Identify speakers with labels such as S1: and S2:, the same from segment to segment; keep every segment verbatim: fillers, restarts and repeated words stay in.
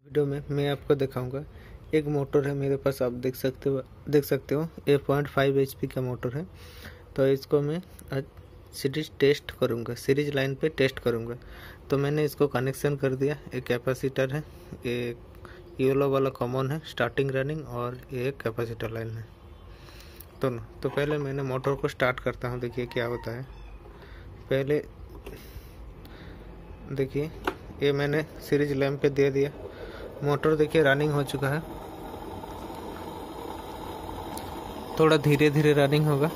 S1: Video में मैं आपको दिखाऊंगा एक मोटर है मेरे पास। आप देख सकते हो देख सकते हो ये पॉइंट फाइव एच पी का मोटर है। तो इसको मैं आज सीरीज टेस्ट करूंगा, सीरीज लाइन पे टेस्ट करूंगा। तो मैंने इसको कनेक्शन कर दिया। एक कैपेसिटर है, एक येलो वाला कॉमन है, स्टार्टिंग रनिंग, और ये कैपेसिटर लाइन है। तो ना तो पहले मैंने मोटर को स्टार्ट करता हूँ। देखिए क्या होता है। पहले देखिए ये मैंने सीरीज लैम्प पे दे दिया। मोटर देखिए रनिंग हो चुका है, थोड़ा धीरे धीरे रनिंग होगा।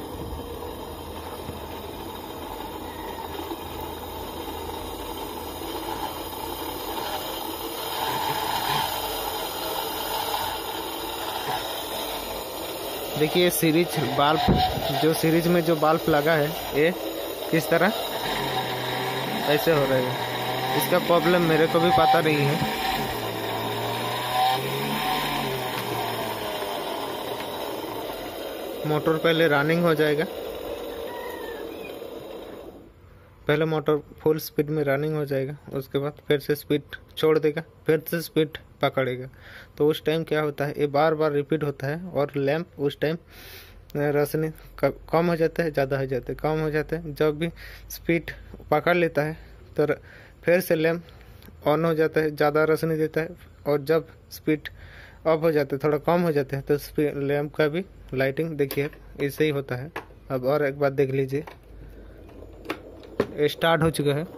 S1: देखिए सीरीज बल्ब, जो सीरीज में जो बल्ब लगा है ये किस तरह ऐसे हो रहा है। इसका प्रॉब्लम मेरे को भी पता नहीं है। मोटर पहले रनिंग हो जाएगा, पहले मोटर फुल स्पीड में रनिंग हो जाएगा, उसके बाद फिर से स्पीड छोड़ देगा, फिर से स्पीड पकड़ेगा। तो उस टाइम क्या होता है, ये बार बार रिपीट होता है और लैंप उस टाइम रोशनी कम हो जाता है, ज़्यादा हो जाता है, कम हो जाता है। जब भी स्पीड पकड़ लेता है तो फिर से लैंप ऑन हो जाता है, ज़्यादा रोशनी देता है। और जब स्पीड ऑफ हो जाता है, थोड़ा कम हो जाता है, तो लैंप का भी लाइटिंग देखिए ऐसे ही होता है। अब और एक बात देख लीजिए, स्टार्ट हो चुका है।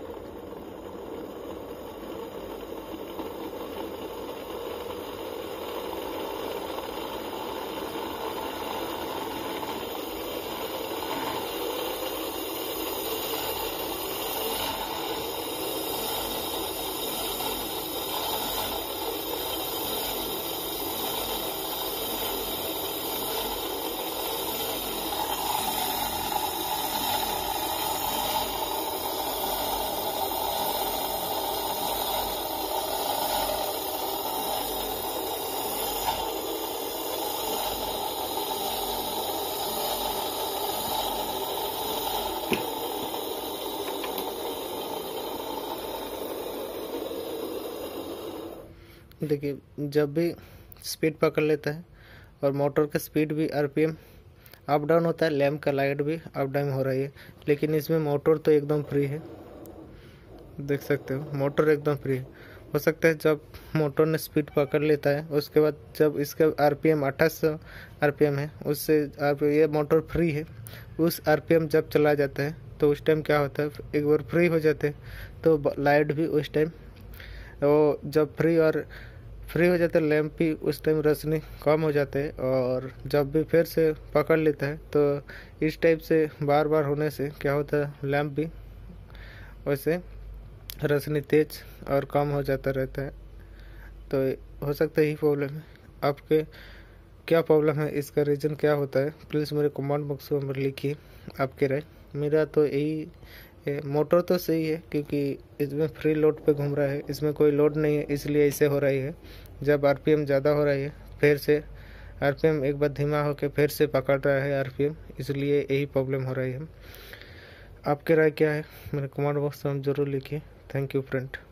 S1: देखिए जब भी स्पीड पकड़ लेता है और मोटर का स्पीड भी आरपीएम अप डाउन होता है, लैंप का लाइट भी अप डाउन हो रही है। लेकिन इसमें मोटर तो एकदम फ्री है, देख सकते हो मोटर एकदम फ्री है। हो सकता है जब मोटर ने स्पीड पकड़ लेता है, उसके बाद जब इसका आरपीएम अट्ठाईस सौ आरपीएम है, उससे ये मोटर फ्री है। उस आरपीएम जब चला जाता है तो उस टाइम क्या होता है, एक बार फ्री हो जाते हैं तो लाइट भी उस टाइम वो जब फ्री और फ्री हो जाता है, लैंप भी उस टाइम रोशनी कम हो जाते हैं। और जब भी फिर से पकड़ लेता है तो इस टाइप से बार बार होने से क्या होता है, लैंप भी वैसे रोशनी तेज और कम हो जाता रहता है। तो हो सकता है यही प्रॉब्लम है। आपके क्या प्रॉब्लम है, इसका रीज़न क्या होता है, प्लीज़ मेरे कमेंट बॉक्स में लिखिए आपके राय। मेरा तो यही है, मोटर तो सही है क्योंकि इसमें फ्री लोड पे घूम रहा है, इसमें कोई लोड नहीं है, इसलिए ऐसे हो रही है। जब आरपीएम ज़्यादा हो रही है, फिर से आरपीएम एक बार धीमा होकर फिर से पकड़ रहा है आरपीएम, इसलिए यही प्रॉब्लम हो रही है। आपके राय क्या है मेरे कमेंट बॉक्स में जरूर लिखिए। Thank you friend.